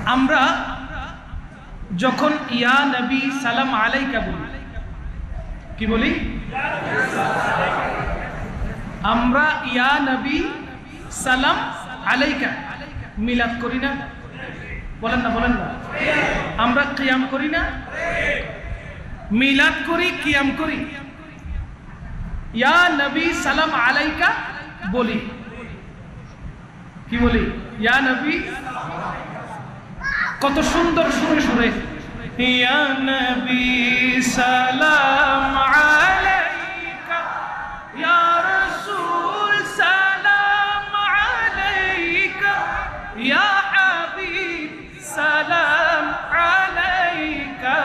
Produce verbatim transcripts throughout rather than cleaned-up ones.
আমরা যখন ইয়া নবী সালাম আলাইকা বলি, কি বলি? আমরা ইয়া নবী সালাম আলাইকা মিলাদ করি না? বলেন না, বলেন না। আমরা কিয়াম করি না? মিলাদ করি, কিয়াম করি। ইয়া নবী সালাম আলাইকা বলি, কি বলি? ইয়া নবী, কত সুন্দর সুরে সুরে ইয়া নবী সালাম আলাইকা, ইয়া রাসূল সালাম আলাইকা, ইয়া হাবিব সালাম আলাইকা,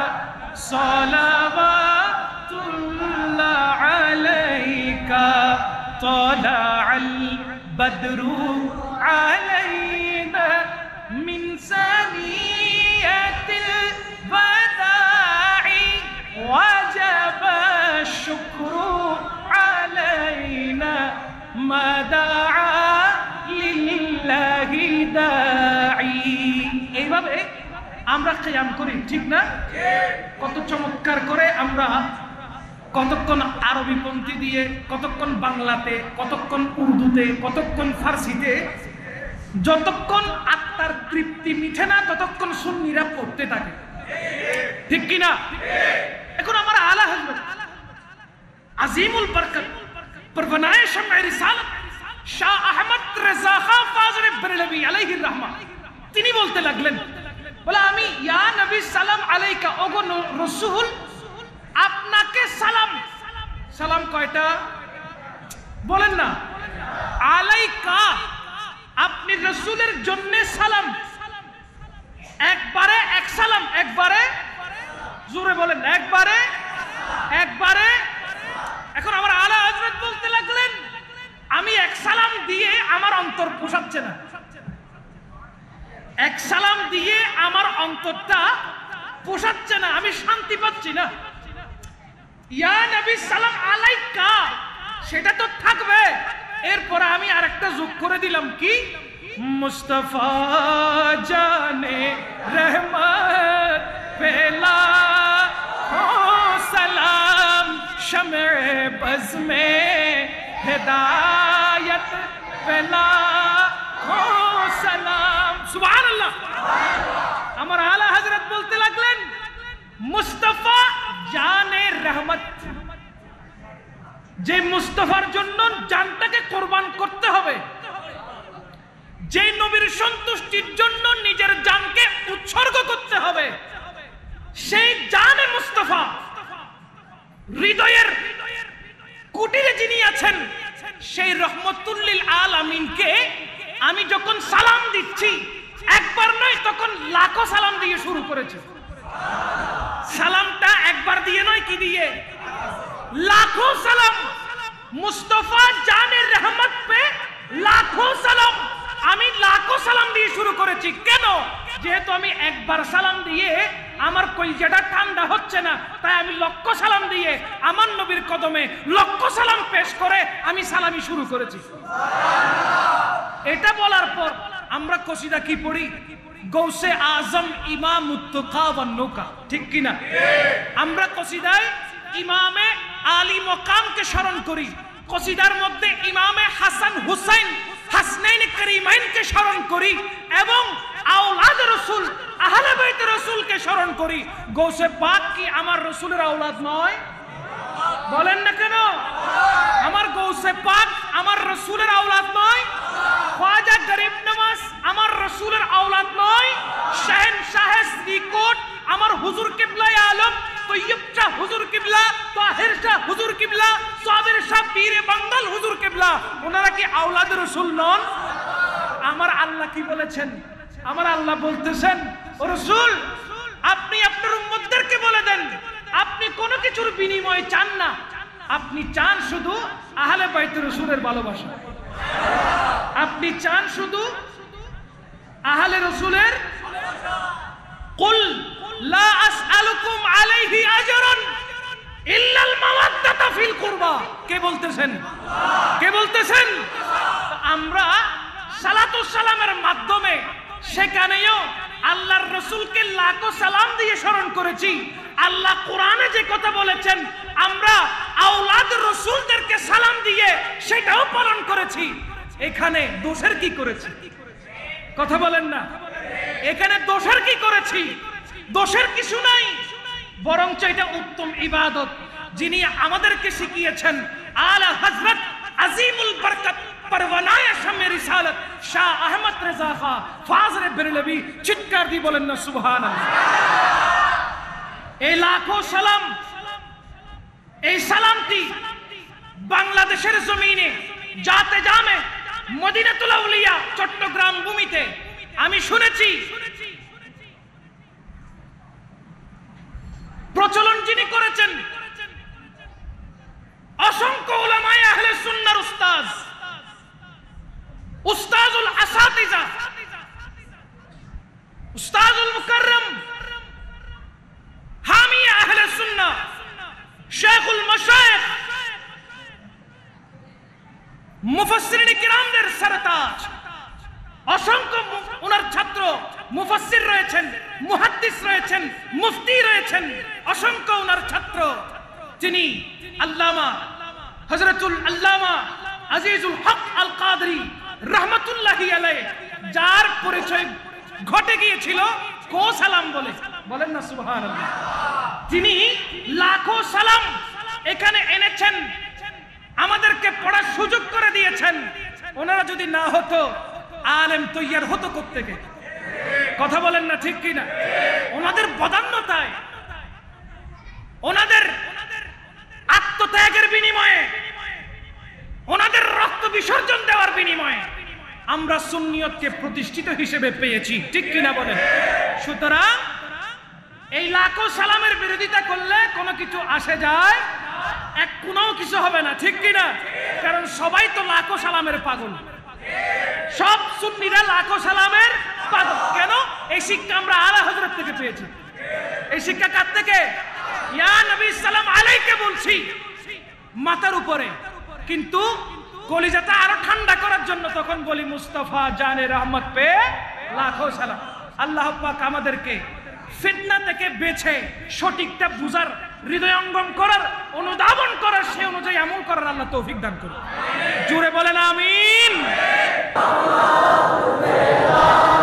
সালাওয়াতুল্লাহ আলাইকা, তালাআল বদরু আলাইনা মিন সানিয়াতিল বাদাই, ওয়াজাবা শুকরু আলাইনা মা দাআ লিল্লাহি দাঈ। এইভাবে আমরা কিয়াম করি, ঠিক না? কত চমৎকার করে আমরা কতক্ষণ আরবি পন্থী দিয়ে, কতক্ষণ বাংলাতে, কতক্ষণ উর্দুতে, কতক্ষণ ফার্সিতে, যতক্ষণ আত্মার তৃপ্তি মিঠে না ততক্ষণ সুন্নিরা পড়তে থাকে, ঠিক কিনা? এখন আমার আলা হযরত আজিমুল বরকত পরওয়ানায়ে শামঈ রিসালাত শাহ আহমদ রেজা খান ফাজলে বরেলভী আলাইহির রহমা, তিনি বলতে লাগলেন, বলে আমি ইয়া নবী সালাম আলাইকা, ওগো রাসূল আপনাকে সালাম। সালাম কয়টা? বলেন না। আলাইকা, আপনি রাসূলের জন্য সালাম। একবারে এক সালাম, একবারে জোরে বলেন, একবারে একবারে। এখন আমার আলা হযরত বলতে লাগলেন, আমি এক সালাম দিয়ে আমার অন্তর পোষাচ্ছে না, এক সালাম দিয়ে আমার অন্তরটা পোষাচ্ছে না, আমি শান্তি পাচ্ছি না। ইয়া নবী সালাম আলাইকা সেটা তো থাকবে, এরপরে আমি আরেকটা যোগ করে দিলাম, কি? মুস্তাফা জানে রহমত পেলা ও সালাম, শমে বজ মে হিদায়ত পেলা ও সালাম। সুবহানাল্লাহ। আমার আলা হযরত বলতে লাগলেন, মুস্তাফা জানে রহমত, যে মুস্তাফার জন্য জানটাকে কোরবান করতে হবে, যে নবীর সন্তুষ্টির জন্য নিজের জানকে উৎসর্গ করতে হবে, সেই জানে মুস্তাফা হৃদয়ের কুটিরে যিনি আছেন, সেই রহমতুল লিল আলামিনকে আমি যখন সালাম দিচ্ছি, একবার নয় তখন লাখো সালাম দিয়ে শুরু করেছি। সালামটা একবার দিয়ে নয়, কি দিয়ে? লাখো সালাম। মুস্তাফা জানের রহমত পে লাখো সালাম, আমি লাখো সালাম দিয়ে শুরু করেছি। কেন? যেহেতু আমি একবার সালাম দিয়ে আমার কলিজাটা ঠান্ডা হচ্ছে না, তাই আমি লক্ষ সালাম দিয়ে আমার নবীর কদমে লক্ষ সালাম পেশ করে আমি সালামি শুরু করেছি। এটা বলার পর আমরা কসিদা কি পড়ি? গৌসে আজম ইমাম মুত্তাকা ওয়ান নৌকা, ঠিক কিনা? আমরা কসিদায় ইমামে আলী মকামকে স্মরণ করি, কসিদার মধ্যে ইমামে হাসান হুসাইন হাসনাইন করিমাইনকে স্মরণ করি, এবং আওলাদ রাসূল আহলে বাইত রাসূলকে স্মরণ করি। গৌসে পাক কি আমার রাসূলের আওলাদ নয়? বলেন না কেন? আমার গৌসে পাক আমার রাসূলের আওলাদ নয়? খ্বাজা গরিব নওয়াজ আমার রাসূলের আওলাদ নয়? শাহেনশাহ শ্রীকোট আমার হুজুর কিবলা আলম তৈয়ব শাহ হুজুর কিবলা, তাহির শাহ হুজুর কিবলা, সাবির শাহ পীর বাঙ্গাল হুজুর কিবলা, ওনারা কি আওলাদ রাসূল নন? আমার আল্লাহ কি বলেছেন? আমার আল্লাহ বলতেছেন, ও রাসূল আপনি আপনার উম্মতদেরকে বলে দেন, আপনি কোনো কিছুর বিনিময় চান না, আপনি চান শুধু আহলে বাইত রাসূলের ভালোবাসা, আপনি চান শুধু আহলে রাসূলের। কুল লা আসআলুকুম আলাইহি আজরান ইল্লাল মাওয়াদ্দাতা ফিল কুরবা। কে বলতেছেন? কে বলতেছেন? আমরা সালাতু সালামের মাধ্যমে সেখানেও আল্লাহ রসুলকে লাখো সালাম দিয়ে স্মরণ করেছি। আল্লাহ কোরআনে যে কথা বলেছেন আমরা আওলাদ রসুলদেরকে সালাম দিয়ে সেটাও পালন করেছি। এখানে দোষের কি করেছি? কথা বলেন না, এখানে দোষের কি করেছি? দোষের কিছু নাই, বরঞ্চ এটা উত্তম ইবাদত। যিনি আমাদেরকে শিখিয়েছেন আলা হযরত আজিমুল বরকত পরওয়ানায়ে শামে রিসালাত শাহ আহমদ রেজা খা ফাজরে বেরলভী, চিৎকার দিয়ে বলেন না সুবহানাল্লাহ। এই লাখো সালাম, এই সালামটি বাংলাদেশের জমিনে জাতে জামে মদিনাতুল আউলিয়া চট্টগ্রাম ভূমিতে আমি শুনেছি প্রচলন যিনি করেছেন অসংখ্য উলামায়ে আহলে সুন্নাহর উস্তাদ, উস্তাজুল আসাতিজা, উস্তাজুল মুকাররম, হামি আহলে সুন্নাহ, শেখুল মাশায়েখ, মুফাসসিরিন কিরামদের সরতাজ, অসংখ্য ওনার ছাত্র মুফাসসির রয়েছেন, মুহাদ্দিস রয়েছেন, মুফতি রয়েছেন, অসংখ্য ওনার ছাত্র। তিনি আল্লামা হযরতুল আল্লামা আজিজুল হক আল কাদরি রাহমাতুল্লাহি আলাইহি, যার পরিচয় ঘটে গিয়েছিল কো সালাম বলে, বলেন না সুবহানাল্লাহ। তিনি লাখো সালাম এখানে এনেছেন, আমাদেরকে পড়ার সুযোগ করে দিয়েছেন। ওনারা যদি না হতো আলেম তৈয়ার হতো কোত্থেকে? কথা বলেন না, ঠিক কিনা? ওনাদের বদান্যতায়, ওনাদের আত্মত্যাগের বিনিময়ে, ওনাদের রক্ত বিসর্জন দেওয়ার বিনিময়ে আমরা সুন্নিয়তকে প্রতিষ্ঠিত হিসেবে পেয়েছি, ঠিক কিনা বলেন? সুতরাং এই লাখো সালামের বিরোধিতা করলে কোনো কিছু আসে যায় এক কোনো কিছু হবে না, ঠিক কিনা? কারণ সবাই তো লাখো সালামের পাগল, সব সুন্নিরা লাখো সালামের পাগল। কেন? এই শিক্ষা আমরা আলা হযরত থেকে পেয়েছি। এই শিক্ষা কার থেকে? ইয়া নবী সালাম আলাইকে বলছি মাথার উপরে, কিন্তু কলিজাটা আরো ঠান্ডা করার জন্য তখন বলি মুস্তাফা জানে রহমত পে লাখো সালাম। আল্লাহ পাক আমাদেরকে ফিতনা থেকে বেঁচে সঠিকটা বুঝার, হৃদয়ঙ্গম করার, অনুধাবন করার, সে অনুযায়ী আমল করার আল্লাহ তৌফিক দান করুন। জোরে বলেন আমিন।